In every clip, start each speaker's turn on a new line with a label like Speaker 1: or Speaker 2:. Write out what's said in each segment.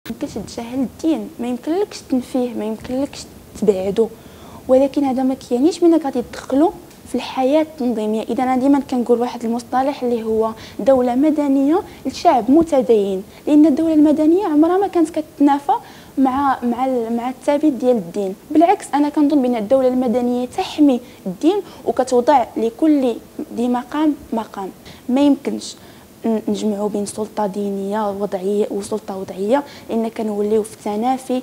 Speaker 1: يمكنش تجاهل الدين، ما يمكنلكش تنفيه، ما يمكنلكش تبعدو، ولكن هذا ما كيعنيش بانك غادي تدخلو في الحياه التنظيميه. اذا انا ديما كنقول واحد المصطلح اللي هو دوله مدنيه لشعب متدين، لان الدوله المدنيه عمرها ما كانت كتنافى مع الثابت ديال الدين. بالعكس انا كنظن بان الدوله المدنيه تحمي الدين وكتوضع لكل ذي مقام مقام. ما يمكنش نجمعوا بين سلطه دينيه وضعيه وسلطه وضعيه، لان كنوليو في تنافي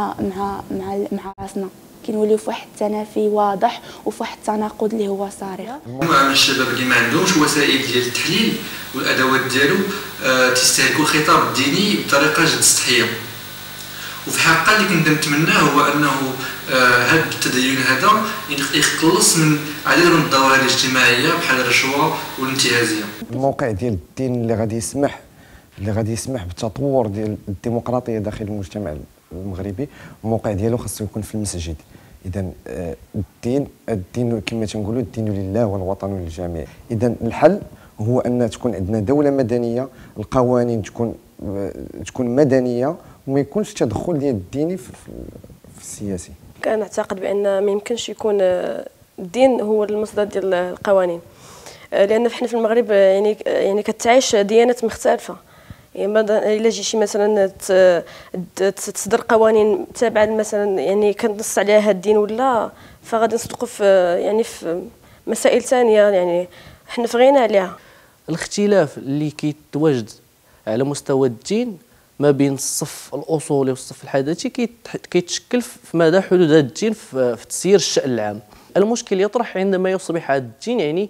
Speaker 1: مع راسنا، كنوليو في واحد التنافي واضح وفي واحد التناقض اللي هو صارخ.
Speaker 2: مجموعه من الشباب اللي ما عندهمش وسائل ديال التحليل والادوات ديالو تستهلكوا الخطاب الديني بطريقه جد سطحيه، وفي الحقيقه اللي كنت نتمناه هو انه هذا التدين هذا يخلص من عديد من الظواهر الاجتماعيه بحال الرشوه والانتهازيه.
Speaker 3: الموقع ديال الدين اللي غادي يسمح بالتطور ديال الديمقراطيه داخل المجتمع المغربي، الموقع ديالو خاصو يكون في المسجد. اذا الدين كما تنقولوا الدين لله والوطن للجميع. اذا الحل هو ان تكون عندنا دوله مدنيه، القوانين تكون مدنيه وما يكونش تدخل ديال الديني في السياسي.
Speaker 4: كنعتقد بان ما يمكنش يكون الدين هو المصدر ديال القوانين، لان حنا في المغرب يعني كتعيش ديانات مختلفه. يعني الا جيتي مثلا تصدر قوانين تابعه مثلا يعني كنص عليها الدين ولا، فغادي نصدقوا في يعني في مسائل ثانيه يعني حنا في غنى عليها.
Speaker 5: الاختلاف اللي كيتواجد على مستوى الدين ما بين الصف الاصولي والصف الحداثي كيتشكل في مدى حدود هذا الدين في تسيير الشأن العام. المشكل يطرح عندما يصبح هذا الدين يعني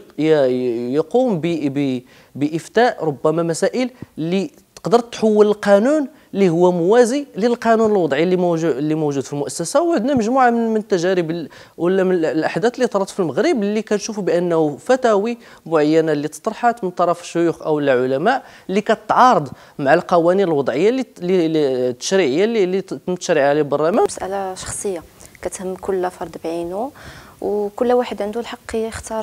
Speaker 5: يقوم بإفتاء ربما مسائل اللي تقدر تحول القانون اللي هو موازي للقانون الوضعي اللي موجود في المؤسسه. وعندنا مجموعه من التجارب ولا من الاحداث اللي طرات في المغرب اللي كنشوفوا بانه فتاوي معينه اللي تطرحات من طرف الشيوخ او العلماء اللي كتعارض مع القوانين الوضعيه التشريعيه اللي تم تشريعها للبرلمان.
Speaker 6: مساله شخصيه كتهم كل فرد بعينه، وكل واحد عنده الحق يختار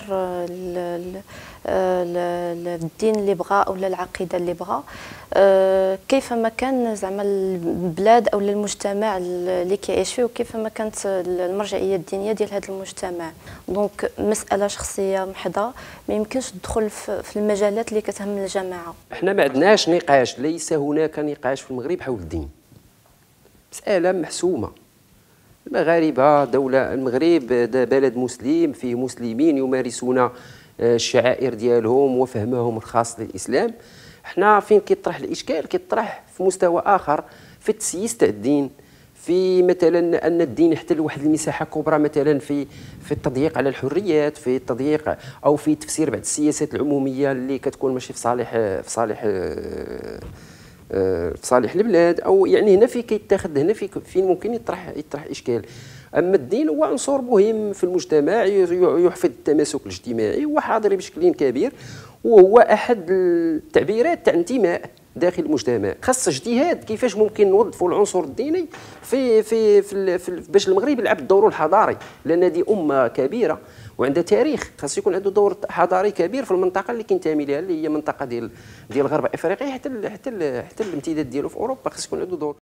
Speaker 6: الدين اللي بغى ولا العقيده اللي بغى، كيفما كان زعما البلاد او المجتمع اللي كيعيش فيه، وكيفما كانت المرجعيه الدينيه ديال هذا المجتمع. دونك مساله شخصيه محضه ما يمكنش تدخل في المجالات اللي كتهم الجماعه.
Speaker 7: احنا ما عندناش نقاش، ليس هناك نقاش في المغرب حول الدين، مساله محسومه. المغاربه المغرب بلد مسلم فيه مسلمين يمارسون الشعائر ديالهم وفهمهم الخاص للاسلام. احنا فين كيطرح الاشكال؟ كيطرح في مستوى اخر، في التسييس تاع الدين، في مثلا ان الدين يحتل واحد المساحه كبرى مثلا في التضييق على الحريات، في التضييق او في تفسير بعض السياسات العموميه اللي كتكون ماشي في صالح البلاد، او يعني هنا في كيتاخذ هنا فين ممكن يطرح اشكال. اما الدين هو عنصر مهم في المجتمع، يحفظ التماسك الاجتماعي وحاضر بشكل كبير، وهو احد التعبيرات تاع انتماء داخل المجتمع. خاص اجتهاد كيفاش ممكن نوظفوا العنصر الديني في باش المغرب يلعب دوره الحضاري، لان هذه امه كبيره وعندها تاريخ، خاص يكون عنده دور حضاري كبير في المنطقه اللي كينتمي لها، اللي هي منطقه ديال غرب افريقيا حتى الامتداد ديالو في اوروبا، خاص يكون عنده دور.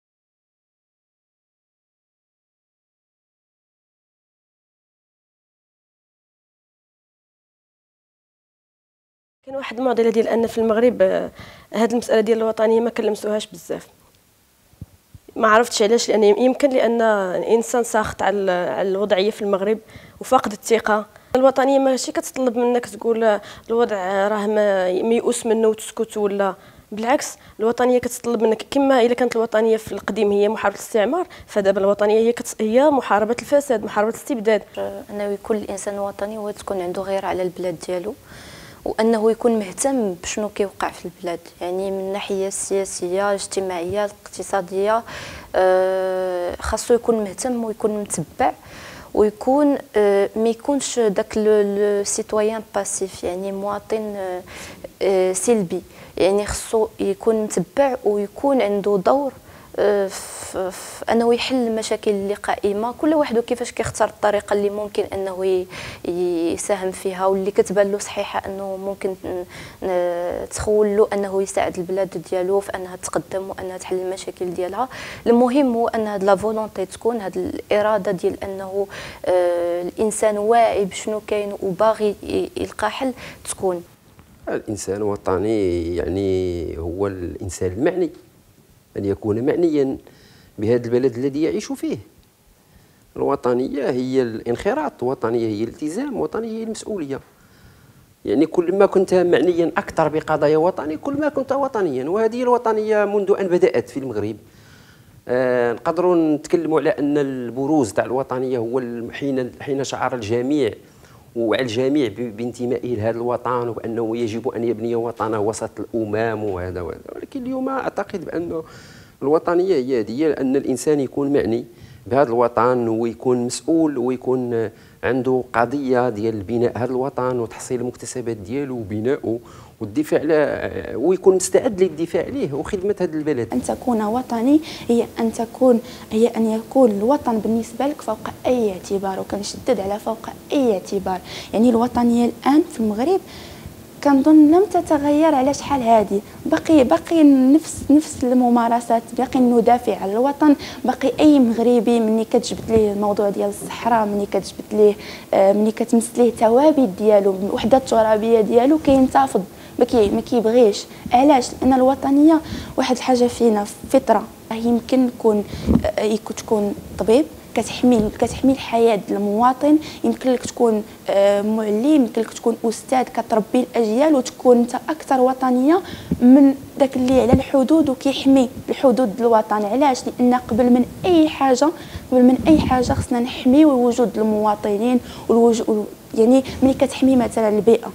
Speaker 4: كاين واحد المعضله ديال ان في المغرب هذه المساله ديال الوطنيه ما كنلمسوهاش بزاف. ما عرفتش علاش، لان يمكن لان الانسان ساخط على الوضعيه في المغرب وفاقد الثقه. الوطنيه ماشي كتطلب منك تقول الوضع راه ميؤوس منه وتسكت، ولا بالعكس الوطنيه كتطلب منك كما الا كانت الوطنيه في القديم هي محاربه الاستعمار، فدابا الوطنيه هي محاربه الفساد، محاربه الاستبداد.
Speaker 6: انه يكون الانسان وطني وتكون عنده غيره على البلاد ديالو، وانه يكون مهتم بشنو كيوقع في البلاد، يعني من الناحيه السياسيه الاجتماعيه الاقتصاديه. خاصو يكون مهتم ويكون متبع، ويكون ما يكونش داك لو سيتويان باسيف، يعني مواطن سلبي. يعني خاصو يكون متبع ويكون عنده دور في انه يحل المشاكل اللي قائمه، كل واحد كيفاش كيختار الطريقه اللي ممكن انه يساهم فيها واللي كتبان له صحيحه انه ممكن تخول له انه يساعد البلاد ديالو في انها تقدم وانها تحل المشاكل ديالها. المهم هو ان هاد لا فولونتي تكون، هاد الاراده ديال انه الانسان واعي بشنو كاين وباغي يلقى حل تكون.
Speaker 7: الانسان الوطني يعني هو الانسان المعني، أن يكون معنيا بهذا البلد الذي يعيش فيه. الوطنية هي الانخراط، الوطنية هي الالتزام، الوطنية هي المسؤولية. يعني كل ما كنت معنيا أكثر بقضايا وطني كل ما كنت وطنيا، وهذه الوطنية منذ أن بدأت في المغرب. نقدروا نتكلموا على أن البروز تاع الوطنية هو حين شعر الجميع وعلى الجميع بانتمائه لهذا الوطن وبأنه يجب أن يبني وطنه وسط الأمم وهذا. ولكن اليوم أعتقد بأن الوطنية هي أن الإنسان يكون معني بهذا الوطن ويكون مسؤول ويكون عنده قضية ديال بناء هذا الوطن وتحصيل المكتسبات ديالو وبناؤه والدفاع على، ويكون مستعد للدفاع عليه وخدمة هذا البلد.
Speaker 1: أن تكون وطني هي أن يكون الوطن بالنسبة لك فوق أي اعتبار، وكنشدد على فوق أي اعتبار. يعني الوطنية الآن في المغرب كنظن لم تتغير على شحال هادي، باقي نفس الممارسات، باقي ندافع على الوطن. باقي اي مغربي ملي كتجبد ليه الموضوع ديال الصحراء، ملي كتجبد ليه ملي كتمس ليه الثوابت ديالو، الوحده الترابيه ديالو، كينتفض ما كيبغيش. علاش؟ لان الوطنيه واحد الحاجه فينا فطره. يمكن تكون طبيب كتحمي الحياه ديال المواطن، يمكن لك تكون معلم، يمكن لك تكون استاذ كتربي الاجيال، وتكون انت اكثر وطنيه من داك اللي على الحدود وكيحمي الحدود الوطن. علاش؟ لان قبل من اي حاجه خصنا نحميو وجود المواطنين يعني ملي كتحمي مثلا البيئه،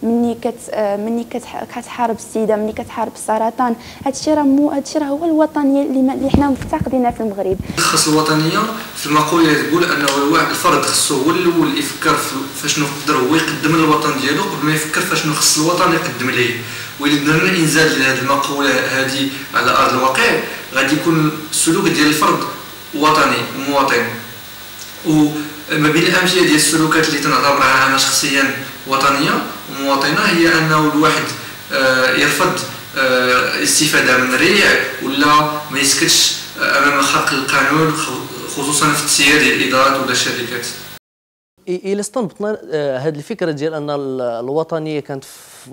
Speaker 1: مني كتحارب السيده، مني كتحارب السرطان. هادشي راه هو الوطنيه اللي حنا مفتقدينها في المغرب.
Speaker 2: خاص الوطنيه في المقوله تقول انه الفرد خصو هو الاول يفكر فاشنو يقدر هو يقدم للوطن ديالو قبل ما يفكر فاشنو خص الوطن يقدم ليه. وإلا درنا انزال لهذه المقوله هذه على ارض الواقع غادي يكون السلوك ديال الفرد وطني ومواطن. وما بين الامثله ديال السلوكات اللي تنعتبرها انا شخصيا وطنيه ومواطنه هي انه الواحد يرفض الاستفاده من الريع ولا ما يسكتش امام خرق القانون، خصوصا في التسيير ديال الادارات ولا الشركات.
Speaker 5: الى استنبطنا هذه الفكره ديال ان الوطنيه كانت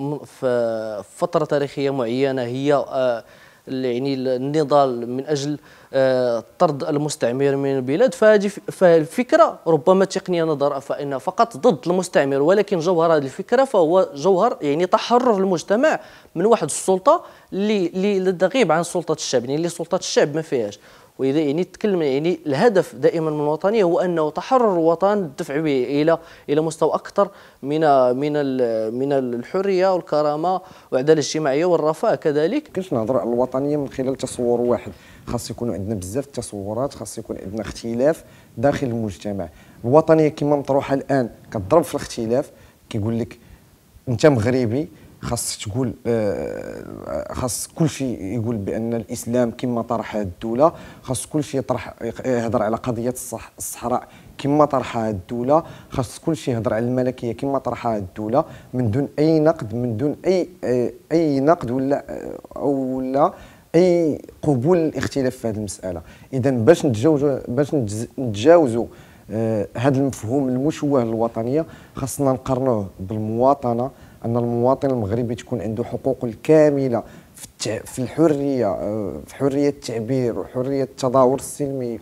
Speaker 5: في فتره تاريخيه معينه هي يعني النضال من اجل طرد المستعمر من البلاد، فالفكره ربما تقنيه نظر فإنها فقط ضد المستعمر، ولكن جوهر هذه الفكره فهو جوهر يعني تحرر المجتمع من واحد السلطه اللي تغيب عن سلطه الشعب، يعني اللي سلطه الشعب ما فيهاش. واذا يعني تكلم يعني الهدف دائما من الوطنيه هو انه تحرر الوطن، الدفع به الى مستوى اكثر من الحريه والكرامه والعداله الاجتماعيه والرفاه كذلك.
Speaker 3: كنت نهضر على الوطنيه من خلال تصور واحد، خاص يكون عندنا بزاف التصورات، خاص يكون عندنا اختلاف داخل المجتمع. الوطنيه كما مطروحه الان كتضرب في الاختلاف، كيقول لك انت مغربي خاص تقول خاص كل شيء يقول بان الاسلام كما طرح هذه الدوله، خاص كل شيء يهضر على قضيه الصحراء كما طرحها هذه الدوله، خاص كل شيء يهضر على الملكيه كما طرحها هذه الدوله، من دون اي نقد، من دون اي نقد ولا اي قبول الاختلاف في هذه المساله. اذا باش نتجاوزوا هذا المفهوم المشوه للوطنيه خاصنا نقارنوه بالمواطنه، أن المواطن المغربي تكون عنده حقوق الكاملة في الحرية، في حرية التعبير وحرية التظاهر السلمي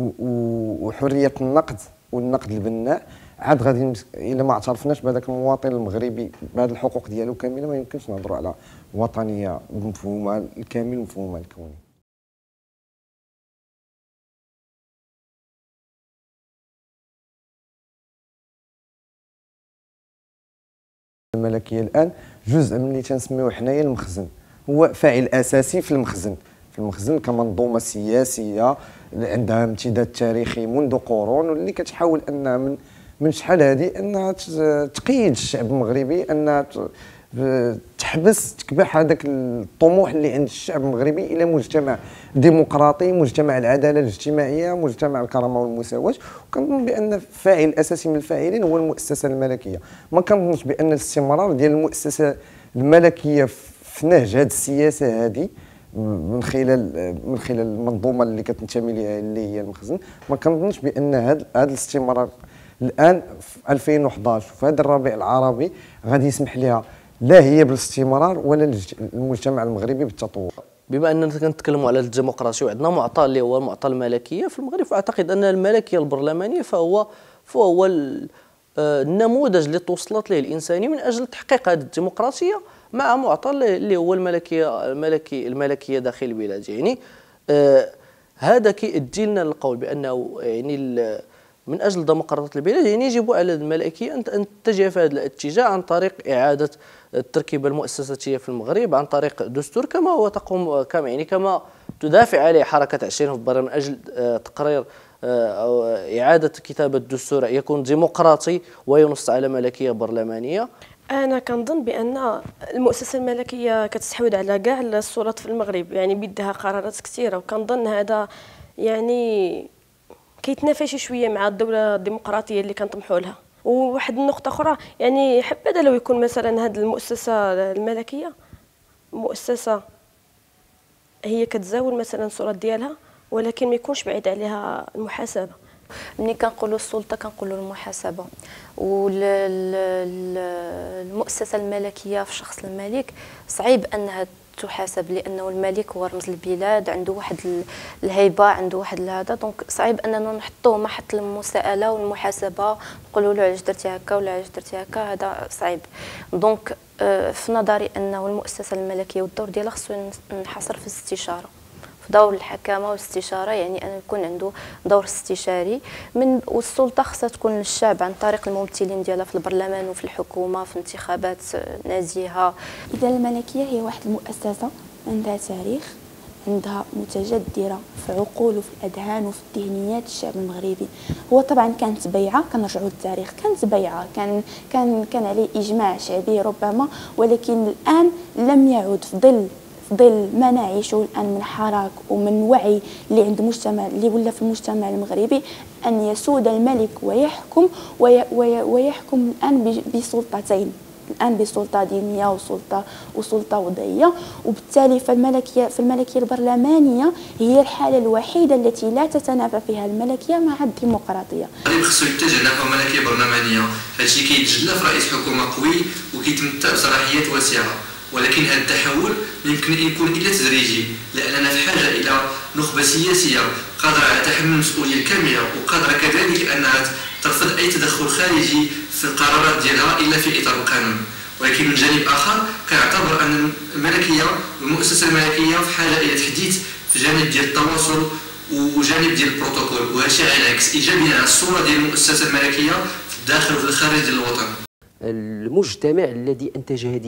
Speaker 3: وحرية النقد والنقد البناء. عاد غادي إلا ما اعترفناش بهذاك المواطن المغربي بهذه الحقوق ديالو كاملة ما يمكنش نهضروا على وطنية بمفهومها الكامل ومفهومها الكوني. الملكيه الان جزء من اللي تنسميوه حنايا المخزن، هو فاعل اساسي في المخزن كمنظومه سياسيه عندها امتداد تاريخي منذ قرون، واللي كتحاول انها من شحال هذه انها تقيد الشعب المغربي، انها تحبس تكبح هذاك الطموح اللي عند الشعب المغربي الى مجتمع ديمقراطي، مجتمع العداله الاجتماعيه، مجتمع الكرامه والمساواه. وكنظن بان الفاعل الاساسي من الفاعلين هو المؤسسه الملكيه. ما كنظنش بان الاستمرار ديال المؤسسه الملكيه في نهج هذه السياسه هذه من خلال المنظومه اللي كتنتمي ليها اللي هي المخزن، ما كنظنش بان هذا الاستمرار الان في 2011 في هذا الربيع العربي غادي يسمح لها لا هي بالاستمرار ولا المجتمع المغربي بالتطور.
Speaker 5: بما اننا كنتكلموا على الديمقراطيه وعندنا معطى اللي هو المعطى الملكيه في المغرب، فاعتقد ان الملكيه البرلمانيه فهو النموذج اللي توصلت له الانسانيه من اجل تحقيق هذه الديمقراطيه مع معطى اللي هو الملكيه داخل البلاد. يعني هذا كيؤدي لنا القول بانه يعني من اجل ديمقراطيه البلاد يعني يجب على الملكيه ان تتجه في هذا الاتجاه عن طريق اعاده التركيبه المؤسساتيه في المغرب، عن طريق دستور كما هو تقوم كما تدافع عليه حركه 20 فبراير من اجل تقرير أو إعادة كتابة الدستور يكون ديمقراطي وينص على ملكية برلمانية.
Speaker 4: انا كنظن بان المؤسسه الملكيه كتستحوذ على كاع السلطات في المغرب، يعني بيدها قرارات كثيره، وكنظن هذا يعني كيتنافى شي شويه مع الدوله الديمقراطيه اللي كنطمحوا لها. وواحد النقطه اخرى، يعني حبذا لو يكون مثلا هذه المؤسسه الملكيه مؤسسه هي كتزاول مثلا السلطات ديالها، ولكن ما يكونش بعيد عليها المحاسبه.
Speaker 6: ملي كنقولوا السلطه كنقولوا المحاسبه، والمؤسسه الملكيه في شخص الملك صعيب انها تحاسب، لانه الملك هو رمز البلاد، عنده واحد الهيبه، عنده واحد هذا، دونك صعيب اننا نحطوه محط المساءله والمحاسبه، نقولوا له علاش درتي هكا ولا علاش درتي هكا، هذا صعيب. دونك في نظري انه المؤسسه الملكيه والدور ديالها خصو ينحصر في الاستشاره، في دور الحكامه والاستشاره، يعني أن يكون عنده دور استشاري والسلطه خصها تكون للشعب عن طريق الممثلين ديالها في البرلمان وفي الحكومه في انتخابات نزيهه.
Speaker 1: اذا الملكيه هي واحد المؤسسه عندها تاريخ، عندها متجدره في عقول وفي الاذهان وفي ذهنيات الشعب المغربي. هو طبعا كانت بيعه، كنرجعوا للتاريخ، كانت بيعه، كان عليه اجماع شعبي ربما، ولكن الان لم يعد في ظل ما نعيشه الان من حراك ومن وعي اللي عند المجتمع اللي ولا في المجتمع المغربي، ان يسود الملك ويحكم الان بسلطتين، الان بسلطه دينيه وسلطه وضعيه. وبالتالي فالملكيه البرلمانيه هي الحاله الوحيده التي لا تتنافى فيها الملكيه مع الديمقراطيه.
Speaker 2: خصو يتجه نحو ملكيه برلمانيه، هادشي كيتجلى في رئيس حكومه قوي وكيتمتع بصلاحيات واسعه، ولكن هذا التحول يمكن ان يكون الا تدريجي، لاننا في حاجه الى نخبه سياسيه قادره على تحمل المسؤوليه الكامله، وقادره كذلك انها ترفض اي تدخل خارجي في القرارات ديالها الا في اطار القانون. ولكن من جانب اخر كنعتبر ان الملكيه والمؤسسه الملكيه في حاجه الى تحديث في جانب ديال التواصل وجانب ديال البروتوكول، وهذا الشيء غينعكس ايجابيا على الصوره ديال المؤسسه الملكيه في الداخل وفي الخارج ديال الوطن.
Speaker 7: المجتمع الذي انتج هذه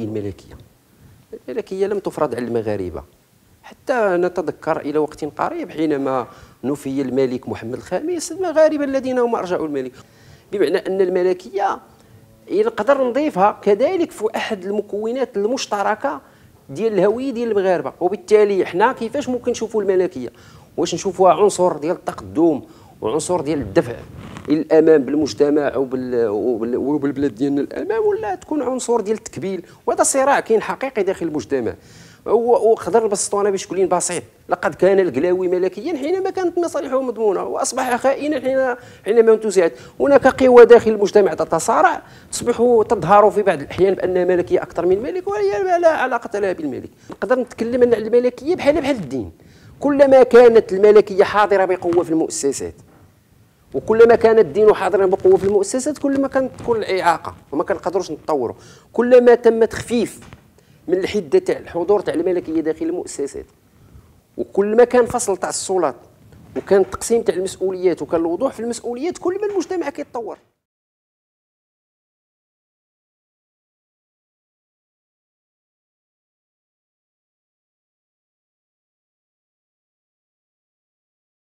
Speaker 7: الملكيه لم تفرض على المغاربه، حتى نتذكر الى وقت قريب حينما نفي الملك محمد الخامس المغاربه الذين هم ارجعوا الملك، بمعنى ان الملكيه نقدر نضيفها كذلك في احد المكونات المشتركه ديال الهويه ديال المغاربه. وبالتالي حنا كيفاش ممكن نشوفوا الملكيه؟ واش نشوفوها عنصر ديال التقدم وعنصر ديال الدفع الى الامام بالمجتمع وبالبلاد ديالنا الامام، ولا تكون عنصر ديال التكبيل؟ وهذا صراع كاين حقيقي داخل المجتمع. وقدر نبسطوا انا بشكل بسيط، لقد كان القلاوي ملكيا حينما كانت مصالحه مضمونه، واصبح خائنا حينما انتزعت. هناك قوى داخل المجتمع تتصارع، تصبح تظهر في بعض الاحيان بانها ملكيه اكثر من الملك، وهي لا علاقه لها بالملك. نقدر نتكلم ان الملكيه بحال الدين، كلما كانت الملكيه حاضره بقوه في المؤسسات وكلما كان الدين حاضرا بقوه في المؤسسات كلما كانت تكون الاعاقه وما كنقدروش نتطوروا. كلما تم تخفيف من الحده تاع الحضور تاع الملكيه داخل المؤسسات، وكل ما كان فصل تاع السلطات وكان التقسيم تاع المسؤوليات وكان الوضوح في المسؤوليات، كل ما المجتمع كيتطور.